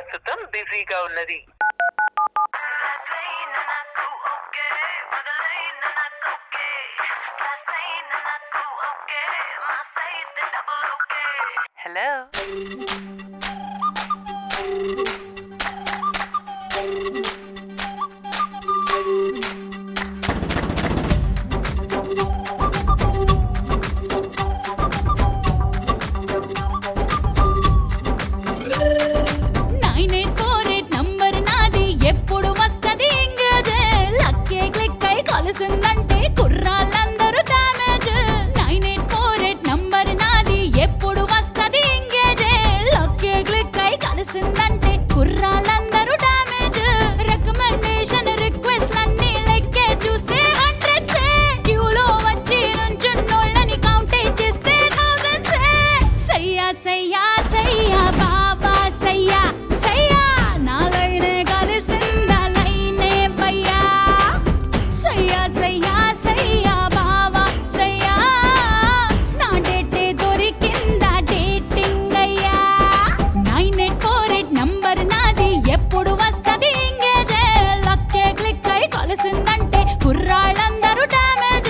ప్రస్తుతం బిజీగా ఉన్నది. హలో. కలిసిందంటే కుర్రాళ్ళందరూ డామేజ్ 9848 నంబర్ నాది ఎప్పుడు వస్తది ఎంగేజ్ లక్కే క్లిక్ అయి కలిసిందంటే కుర్రాళ్ళందరూ డామేజ్ రికమెండేషన్ రిక్వెస్ట్ అన్ని లెక్కే చూస్తే హండ్రెడ్స్ క్యూలో వచ్చి నుంచున్నోళ్ళని కౌంట్ చేస్తే థౌసండ్స్ సయ్యా సయ్యా సయ్యా బాబా సయ్యా సయ్యా నా లైనే కలిసిందా లైనే భయ్యా సయ్యా సయ్యా సయ్యా బావా సయ్యా నా డేటే దొరికిందా డేటింగ్ అయ్యా 9848 నంబర్ నాది ఎప్పుడు వస్తది ఎంగేజ్ లక్కే క్లిక్ అయి కలిసిందంటే కుర్రాళ్ళందరూ డామేజ్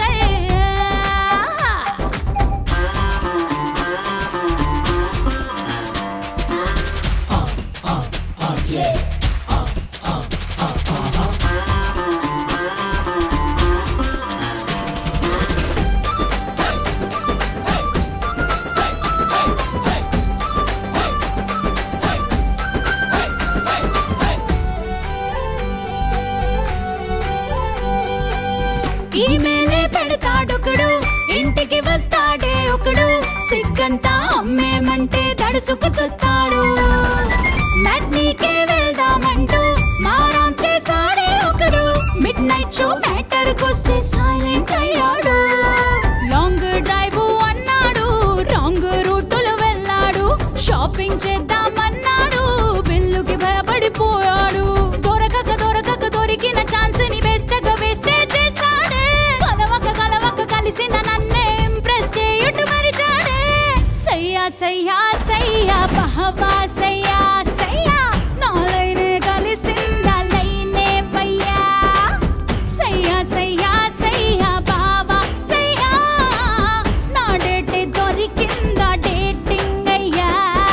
ఈమెయిలే పెడతాడొకడు ఇంటికి వస్తాడే ఒకడు సిగ్గంతా అమ్మేమంటే తడుసుకు సొచ్చాడు మ్యాట్నీకే వెళ్దామంటూ మారాం చేశాడే ఒకడు మిడ్ నైట్ షో మ్యాటర్ కొస్తే సైలెంట్ అయ్యాడు లాంగ్ డ్రైవ్ అన్నాడు రాంగ్ రూటులు వెళ్ళాడు షాపింగ్ చేద్దామన్నాడు బిల్లుకి భయపడిపోయాడు దొరకక దొరికిన ఛాన్స్ ని వేస్తే చేశాడే కలవక కలిసిన నన్నే ఇంప్రెస్ చేయుట మరిచాడే సయ్యా సయ్యా సయ్యా బహవా సయ్యా సయ్యా నా లైనే కలిసిందా లైనే భయ్యా సయ్యా సయ్యా సయ్యా బావా సయ్యా నా డేటే దొరికిందా డేటింగ్ అయ్యా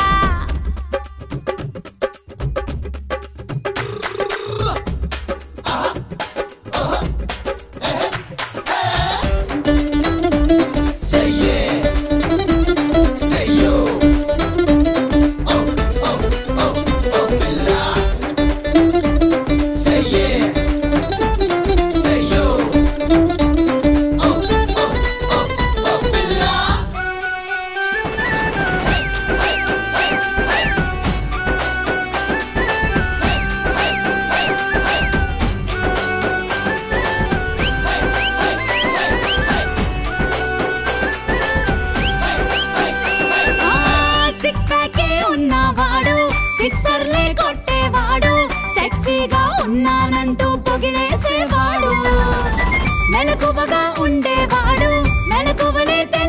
సిక్స్ ప్యాకే ఉన్నవాడు సిక్సర్లే కొట్టేవాడు సెక్సీగా ఉన్నానంటూ పొగిడేసేవాడు మెలకువగా ఉండేవాడు మెలకువలే